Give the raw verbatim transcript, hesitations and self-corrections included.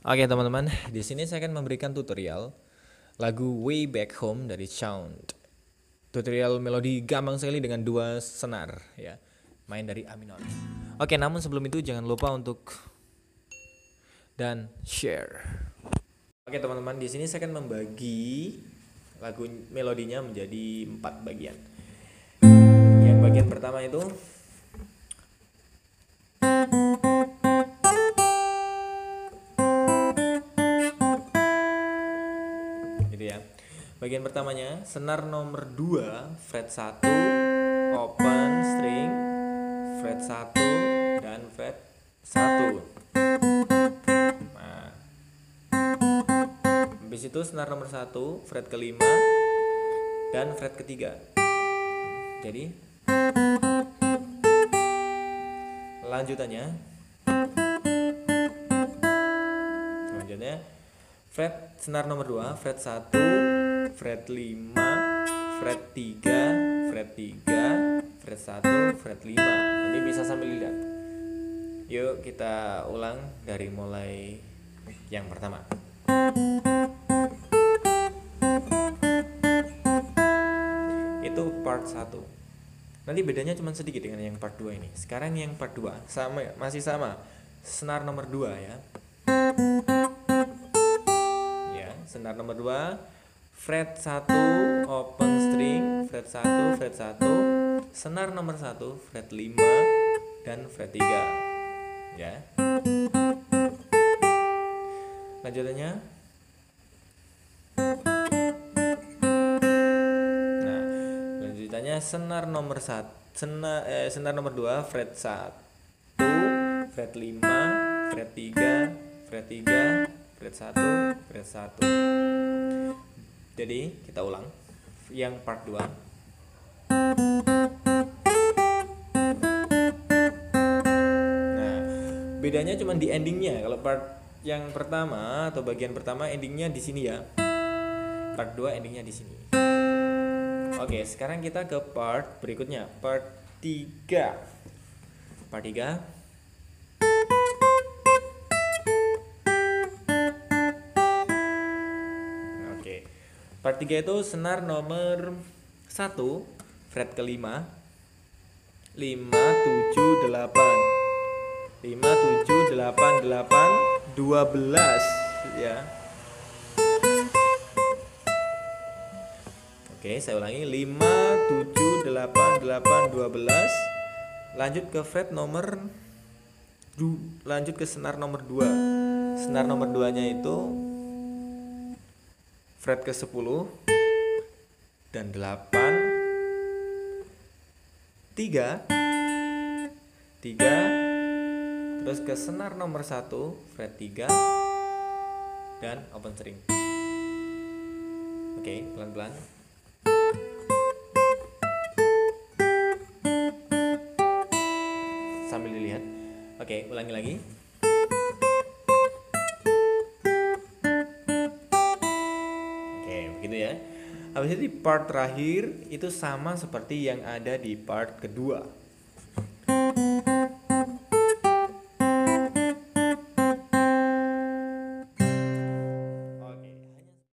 Oke teman-teman, di sini saya akan memberikan tutorial lagu Way Back Home dari Sound. Tutorial melodi gampang sekali dengan dua senar ya, main dari A minor. Oke, namun sebelum itu jangan lupa untuk dan share. Oke teman-teman, di sini saya akan membagi lagu melodinya menjadi empat bagian. Yang bagian pertama itu gitu ya. Bagian pertamanya senar nomor dua fret satu, open string, fret satu dan fret satu. Nah, habis itu senar nomor satu fret kelima dan fret ketiga. Jadi lanjutannya lanjutannya fret senar nomor dua fret satu, fret lima, fret tiga, fret tiga, fret satu, fret lima. Nanti bisa sambil lihat. Yuk kita ulang dari mulai yang pertama. Itu part satu. Nanti bedanya cuma sedikit dengan yang part dua ini. Sekarang yang part dua sama, masih sama. Senar nomor dua ya. Ya, senar nomor dua fret satu, open string, fret satu, fret satu, senar nomor satu, fret lima dan fret tiga. Ya. Lanjutannya. Nah, lanjutannya senar nomor satu, senar eh, senar nomor dua fret satu, fret lima, fret tiga, fret tiga, fret satu, fret satu. Jadi kita ulang yang part dua. Nah, bedanya cuma di endingnya. Kalau part yang pertama atau bagian pertama endingnya di sini ya. Part dua endingnya di sini. Oke, sekarang kita ke part berikutnya, part tiga. Part tiga. Oke. Part tiga itu senar nomor satu fret kelima, lima, tujuh, delapan, lima, tujuh, delapan, delapan, dua belas ya. Oke, saya ulangi, lima, tujuh, delapan, delapan, dua belas. Lanjut ke fret nomor du, lanjut ke senar nomor dua. Senar nomor dua nya itu fret ke sepuluh dan delapan, tiga, tiga, terus ke senar nomor satu fret tiga dan open string. Oke, pelan-pelan. Sambil dilihat. Oke, ulangi lagi. Oke, begitu ya. Habis itu di part terakhir itu sama seperti yang ada di part kedua.